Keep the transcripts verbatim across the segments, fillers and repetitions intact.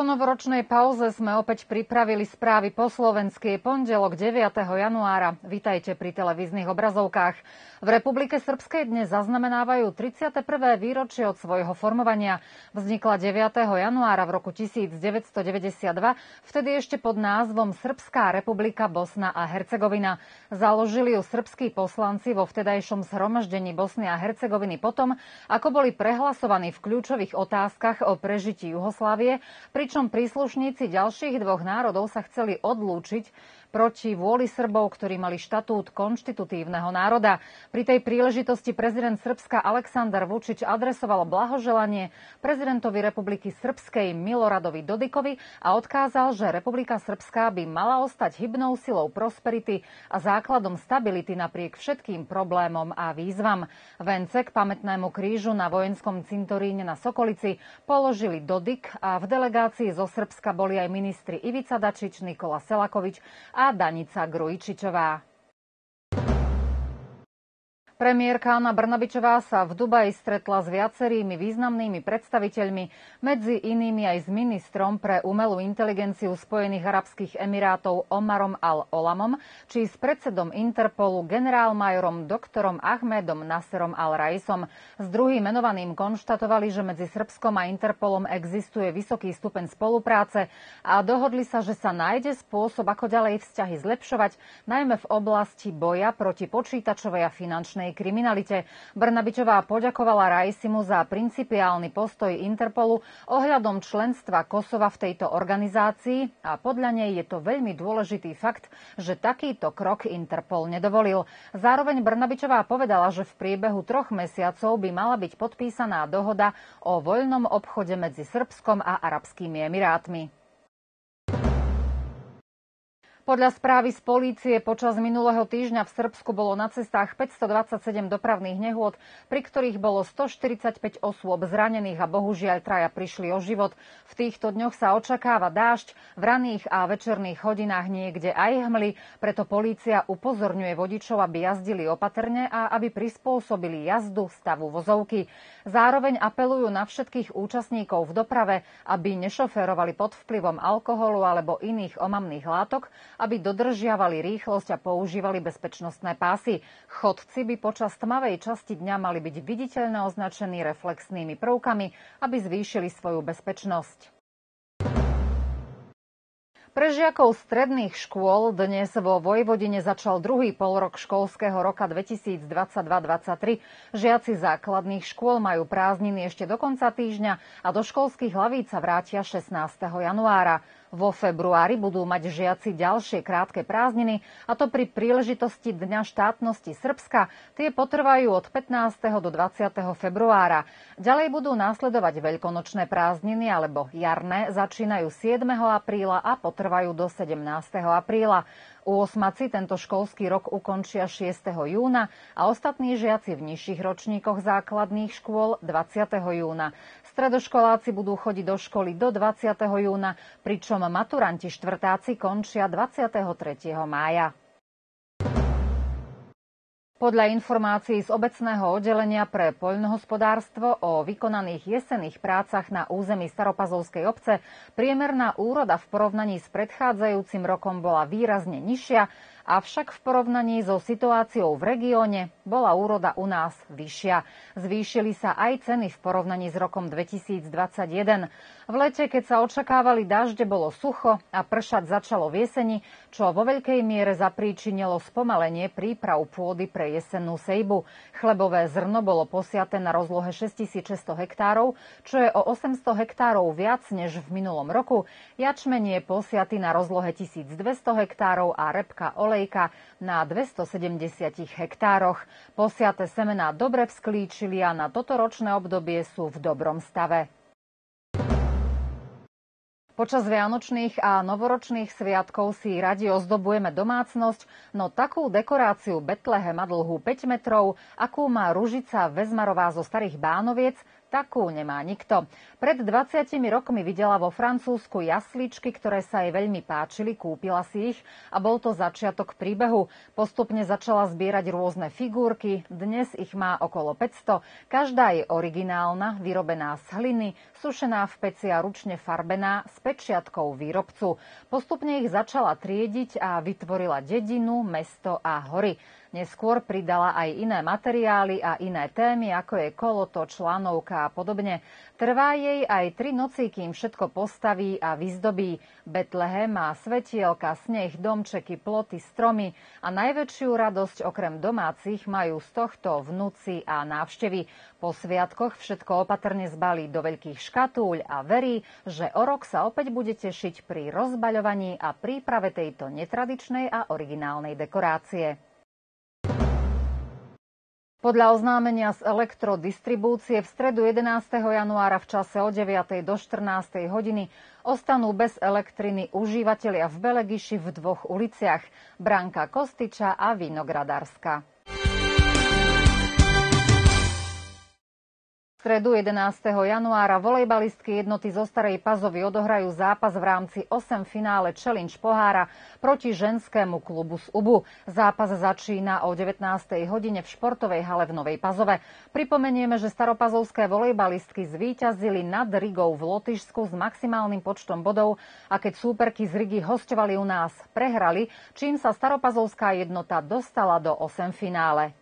Po novoročnej pauze sme opäť pripravili správy po slovensky. Pondelok deviateho januára. Vitajte pri televíznych obrazovkách. V Republike Srbskej dnes zaznamenávajú tridsiate prvé výročie od svojho formovania. Vznikla deviateho januára v roku tisícdeväťstodeväťdesiatdva, vtedy ešte pod názvom Srbská republika Bosna a Hercegovina. Založili ju srbskí poslanci vo vtedajšom zhromaždení Bosny a Hercegoviny potom, ako boli prehlasovaní v kľúčových otázkach o prežití Juhoslávie, pričom príslušníci ďalších dvoch národov sa chceli odlúčiť proti vôli Srbov, ktorí mali štatút konštitutívneho národa. Pri tej príležitosti prezident Srbska Aleksandar Vučić adresoval blahoželanie prezidentovi Republiky Srbskej Miloradovi Dodikovi a odkázal, že Republika Srbská by mala ostať hybnou silou prosperity a základom stability napriek všetkým problémom a výzvam. Vence k pamätnému krížu na vojenskom cintoríne na Sokolici položili Dodik a v delegácii zo Srbska boli aj ministri Ivica Dačić, Nikola Selaković a Danica Grujičićová. Premiérka Ana Brnabićová sa v Dubaji stretla s viacerými významnými predstaviteľmi, medzi inými aj s ministrom pre umelú inteligenciu Spojených arabských emirátov Omarom al-Olamom, či s predsedom Interpolu generálmajorom doktorom Ahmedom Nasserom al-Raisom. S druhým menovaným konštatovali, že medzi Srbskom a Interpolom existuje vysoký stupeň spolupráce a dohodli sa, že sa nájde spôsob, ako ďalej vzťahy zlepšovať, najmä v oblasti boja proti počítačovej a finančnej kriminalite. Brnabićová poďakovala Raisimu za principiálny postoj Interpolu ohľadom členstva Kosova v tejto organizácii a podľa nej je to veľmi dôležitý fakt, že takýto krok Interpol nedovolil. Zároveň Brnabićová povedala, že v priebehu troch mesiacov by mala byť podpísaná dohoda o voľnom obchode medzi Srbskom a Arabskými Emirátmi. Podľa správy z polície počas minulého týždňa v Srbsku bolo na cestách päťstodvadsaťsedem dopravných nehôd, pri ktorých bolo stoštyridsaťpäť osôb zranených a bohužiaľ traja prišli o život. V týchto dňoch sa očakáva dážď, v raných a večerných hodinách niekde aj hmly, preto polícia upozorňuje vodičov, aby jazdili opatrne a aby prispôsobili jazdu stavu vozovky. Zároveň apelujú na všetkých účastníkov v doprave, aby nešoférovali pod vplyvom alkoholu alebo iných omamných látok, aby dodržiavali rýchlosť a používali bezpečnostné pásy. Chodci by počas tmavej časti dňa mali byť viditeľne označení reflexnými prvkami, aby zvýšili svoju bezpečnosť. Pre žiakov stredných škôl dnes vo Vojvodine začal druhý polrok školského roka dvetisícdvadsaťdva dvadsaťtri. Žiaci základných škôl majú prázdniny ešte do konca týždňa a do školských hlavíc sa vrátia šestnásteho januára. Vo februári budú mať žiaci ďalšie krátke prázdniny, a to pri príležitosti Dňa štátnosti Srbska. Tie potrvajú od pätnásteho do dvadsiateho februára. Ďalej budú následovať veľkonočné prázdniny alebo jarné, začínajú siedmeho apríla a potrvajú do sedemnásteho apríla. Úosmaci tento školský rok ukončia šiesteho júna a ostatní žiaci v nižších ročníkoch základných škôl dvadsiateho júna. Stredoškoláci budú chodiť do školy do dvadsiateho júna, pričom maturanti štvrtáci končia dvadsiateho tretieho mája. Podľa informácií z obecného oddelenia pre poľnohospodárstvo o vykonaných jesenných prácach na území Staropazovskej obce priemerná úroda v porovnaní s predchádzajúcim rokom bola výrazne nižšia, avšak v porovnaní so situáciou v regióne bola úroda u nás vyššia. Zvýšili sa aj ceny v porovnaní s rokom dvetisícdvadsaťjeden. V lete, keď sa očakávali dažde, bolo sucho a pršať začalo v jeseni, čo vo veľkej miere zapríčinilo spomalenie príprav pôdy pre jesennú sejbu. Chlebové zrno bolo posiaté na rozlohe šesťtisícšesťsto hektárov, čo je o osemsto hektárov viac než v minulom roku. Jačmeň je posiatý na rozlohe tisícdvesto hektárov a repka olejka na dvestosedemdesiat hektároch. Posiaté semená dobre vzklíčili a na toto ročné obdobie sú v dobrom stave. Počas vianočných a novoročných sviatkov si radi ozdobujeme domácnosť, no takú dekoráciu Betlehema dlhú päť metrov, akú má Ružica Vezmarová zo Starých Bánoviec, takú nemá nikto. Pred dvadsiatimi rokmi videla vo Francúzsku jasličky, ktoré sa jej veľmi páčili, kúpila si ich a bol to začiatok príbehu. Postupne začala zbierať rôzne figurky, dnes ich má okolo päťsto, každá je originálna, vyrobená z hliny, sušená v peci a ručne farbená s pečiatkou výrobcu. Postupne ich začala triediť a vytvorila dedinu, mesto a hory. Neskôr pridala aj iné materiály a iné témy, ako je kolotoč, lanovka a podobne. Trvá jej aj tri noci, kým všetko postaví a vyzdobí. Betlehem má svetielka, sneh, domčeky, ploty, stromy a najväčšiu radosť okrem domácich majú z tohto vnúci a návštevy. Po sviatkoch všetko opatrne zbalí do veľkých škatúľ a verí, že o rok sa opäť bude tešiť pri rozbaľovaní a príprave tejto netradičnej a originálnej dekorácie. Podľa oznámenia z elektrodistribúcie v stredu jedenásteho januára v čase od deviatej do štrnástej hodiny ostanú bez elektriny užívatelia v Belegiši v dvoch uliciach – Branka Kostyča a Vinogradárska. V stredu jedenásteho januára volejbalistky jednoty zo Starej Pazovy odohrajú zápas v rámci osem finále Challenge pohára proti ženskému klubu z Ubu. Zápas začína o devätnástej hodine v športovej hale v Novej Pazove. Pripomenieme, že staropazovské volejbalistky zvíťazili nad Rigou v Lotyšsku s maximálnym počtom bodov a keď súperky z Rigy hosťovali u nás, prehrali, čím sa staropazovská jednota dostala do osem finále.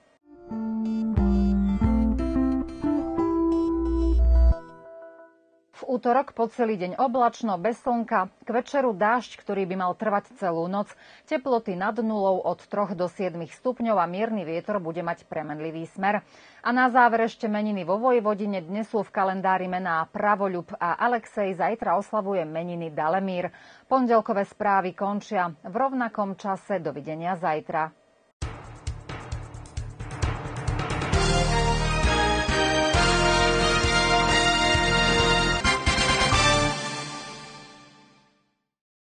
V útorok po celý deň oblačno, bez slnka, k večeru dážď, ktorý by mal trvať celú noc. Teploty nad nulou od troch do siedmich stupňov a mierny vietor bude mať premenlivý smer. A na záver ešte meniny vo Vojvodine. Dnes sú v kalendári mená Pravoľub a Alexej, zajtra oslavuje meniny Dalemír. Pondelkové správy končia v rovnakom čase. Dovidenia zajtra.